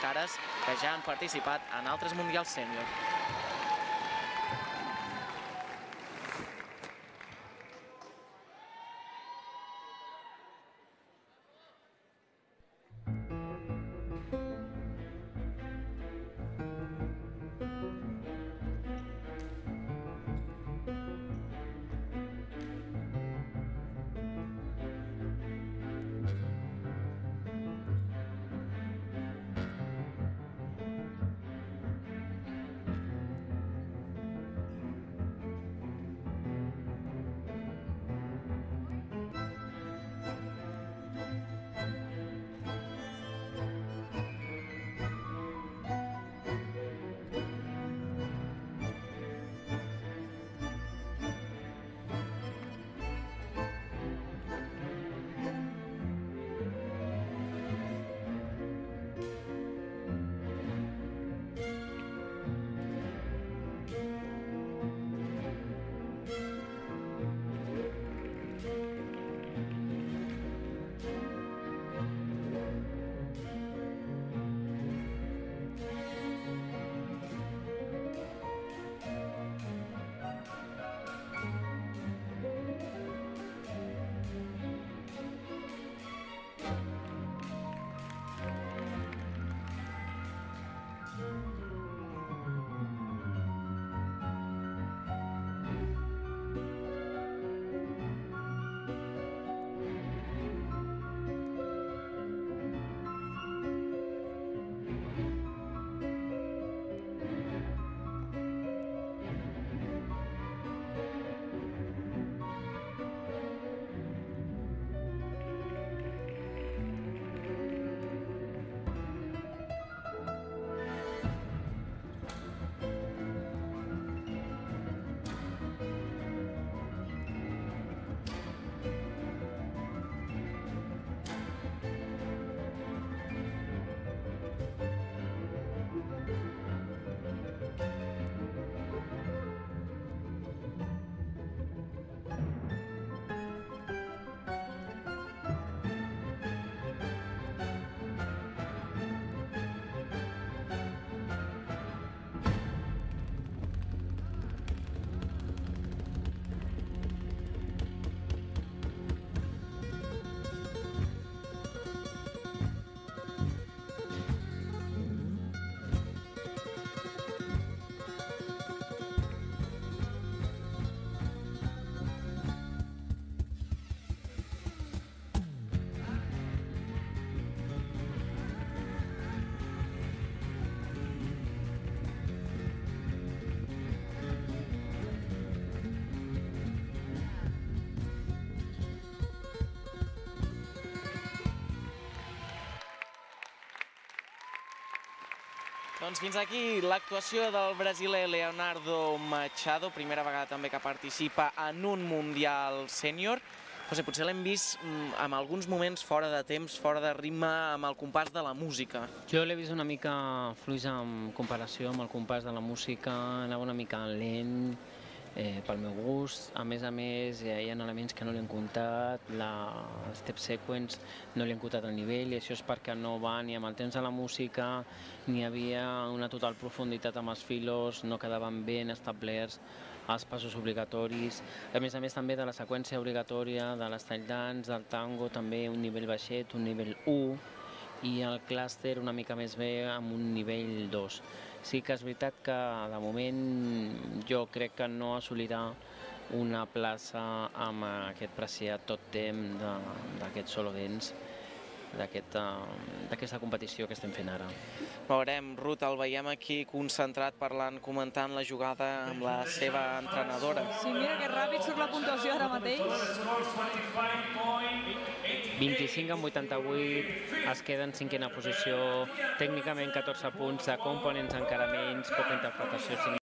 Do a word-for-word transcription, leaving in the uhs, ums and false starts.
cares que ja han participat en altres mundials sènior. Doncs fins aquí l'actuació del brasiler Leonardo Machado, primera vegada també que participa en un Mundial Sènior. José, potser l'hem vist en alguns moments fora de temps, fora de ritme, amb el compàs de la música. Jo l'he vist una mica fluix en comparació amb el compàs de la música, anava una mica lent, eh, pel meu gust. A més a més, hi ha elements que no li han comptat, la step sequence no li han comptat el nivell, i això és perquè no va ni amb el temps de la música, ni hi havia una total profunditat amb els filos, no quedaven ben establerts els passos obligatoris. A més a més també de la seqüència obligatòria, de l'estyle dance, del tango, també un nivell baixet, un nivell u, i el clúster una mica més bé amb un nivell dos. Sí que és veritat que de moment jo crec que no assolirà una plaça amb aquest preciat tot temps d'aquest solo dance, d'aquesta competició que estem fent ara. Veurem, Ruth, el veiem aquí concentrat, parlant, comentant la jugada amb la seva entrenadora. Sí, mira que ràpid surt la puntuació ara mateix. vint-i-cinc amb vuitanta-vuit, es queda en cinquena posició, tècnicament catorze punts, de components encara menys, poca interpretació.